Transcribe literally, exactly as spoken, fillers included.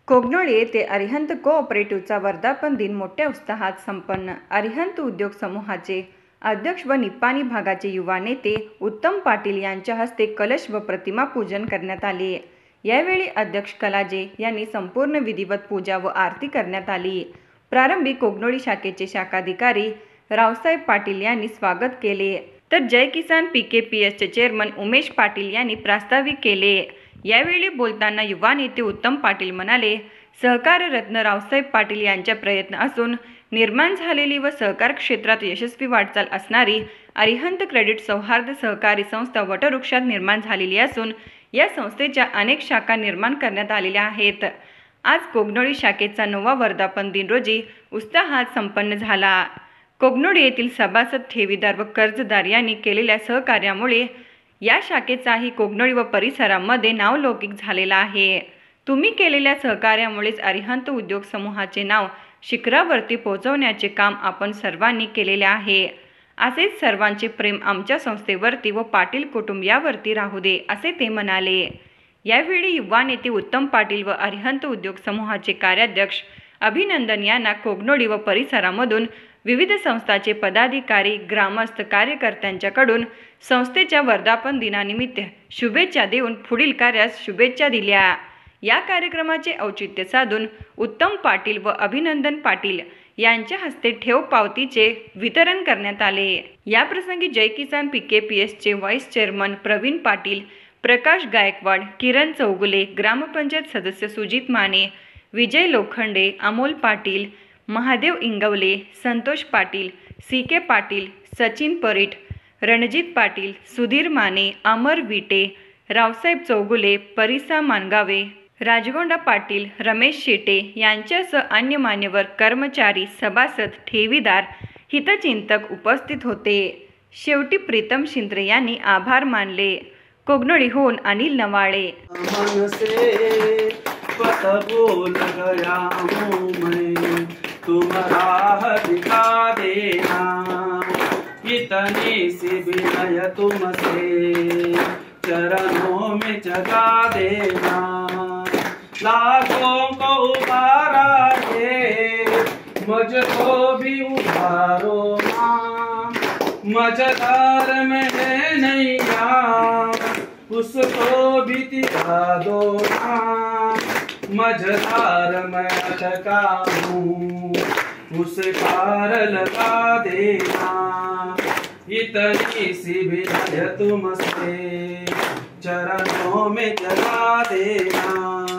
कोगनोळी येथे अरिहंत कोऑपरेटिव्हचा वर्धापन दिन मोठ्या उत्साहात संपन्न. अरिहंत उद्योग समूहाचे अध्यक्ष व निपाणी भागाचे युवा नेते उत्तम पाटील यांच्या हस्ते कलश व प्रतिमा पूजन करण्यात आले. यावेळी अध्यक्ष कलाजे यांनी संपूर्ण विधिवत पूजा व आरती करण्यात आली. प्रारंभी कोगनोळी शाखेचे शाखाधिकारी रावसाहेब पाटील यांनी स्वागत केले, तर जय किसान पीकेपीएसचे चेअरमन उमेश पाटील यांनी प्रास्ताविक केले. यावेळी बोलताना युवा नेते उत्तम पाटील म्हणाले, सहकाररत्न रावसाहेब पाटील यांच्या प्रयत्न असून निर्माण झालेली व सहकार क्षेत्रात यशस्वी वाटचाल असणारी अरिहंत क्रेडिट सौहार्द सहकारी संस्था वटवृक्षात निर्माण झालेली असून या संस्थेच्या अनेक शाखा निर्माण करण्यात आलेल्या आहेत. आज कोगनोळी शाखेचा नववा वर्धापन दिन रोजी उत्साहात संपन्न झाला. कोगनोळी येथील सभासद, ठेवीदार व कर्जदार यांनी केलेल्या सहकार्यामुळे या शाखेचाही कोगनोळी व परिसरामध्ये नावलौकिक झालेला आहे. तुम्ही केलेल्या सहकार्यामुळेच अरिहंत उद्योग समूहाचे नाव शिखरावरती पोहोचवण्याचे काम आपण सर्वांनी केलेले आहे. असेच सर्वांचे प्रेम आमच्या संस्थेवरती व पाटील कुटुंबियावरती राहू दे, असे ते म्हणाले. यावेळी युवा नेते उत्तम पाटील व अरिहंत उद्योग समूहाचे कार्याध्यक्ष अभिनंदन यांना कोगनोळी व परिसरामधून विविध संस्थांचे पदाधिकारी, ग्रामस्थ, कार्यकर्त्यांच्याकडून संस्थेच्या वर्धापन दिनानिमित्त शुभेच्छा देऊन पुढील कार्यास शुभेच्छा दिल्या. या कार्यक्रमाचे औचित्य साधून उत्तम पाटील व अभिनंदन पाटील यांच्या हस्ते ठेव पावतीचे वितरण करण्यात आले. याप्रसंगी जय किसान पीकेपीएसचे व्हाईस चेअरमन प्रवीण पाटील, प्रकाश गायकवाड, किरण चौगुले, ग्रामपंचायत सदस्य सुजित माने, विजय लोखंडे, अमोल पाटील, महादेव इंगवले, संतोष पाटील, सी के पाटील, सचिन परीट, रणजित पाटील, सुधीर माने, अमर विटे, रावसाहेब चौगुले, परिसा मानगावे, राजगोंडा पाटील, रमेश शेटे यांच्यासह अन्य मान्यवर, कर्मचारी, सभासद, ठेवीदार, हितचिंतक उपस्थित होते. शेवटी प्रीतम शिंत्रे यांनी आभार मानले. कोगनोळीहून अनिल नवाळे. बोल गया हूँ मैं, तुम राह दिखा देना, इतनी सी विनय तुमसे चरणों में जगा देना, लाखों को उबारा दे मुझको भी उबारो माँ, मझधार में है नैया उसको भी दिखा दो ना, मझधार में अटका हूँ उसे पार लगा देना, इतनी सी विनय तुमसे चरणों में जगा देना।